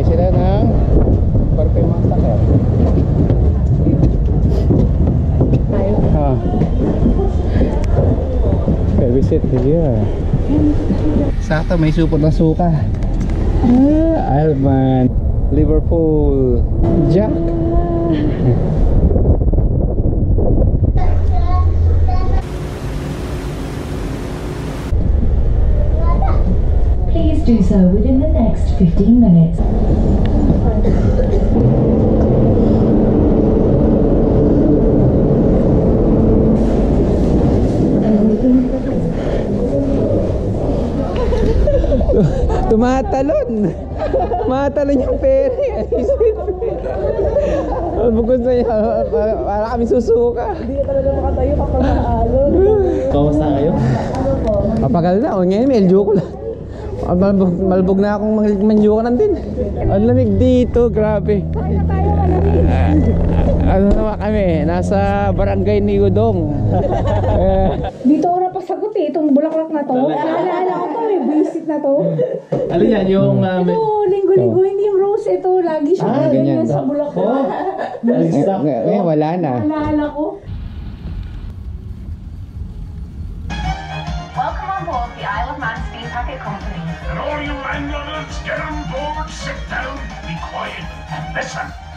Nagbibigay sila ng parfum massacre. Visit here. Sakto may supot ng suka. Alman, Liverpool, Jack. Please do so within the next 15 minutes. Tumatalon. Tumatalon yung pere. Bukod na yan, para kami susuka. Hindi ka talaga makatayo kapag naalon. Kamusta kayo? Mapagal na. O ngayon, medyo ko lang. Malbog na akong manjukanan din. Ang lamig dito, grabe. Ano naman kami, nasa barangay ni Udong. Dito ko napasagot eh, itong bulaklak na to. Alala ko to eh, visit na to. Ano yan? Yung... Ito, linggo-linggo, hindi yung rose. Ito, lagi siya ganyan sa bulaklak. Ngayon, wala na. Alala ko. Welcome on board the Isle of Man Steam Packet Company. And all you landlubbers, get on board, sit down, be quiet, and listen.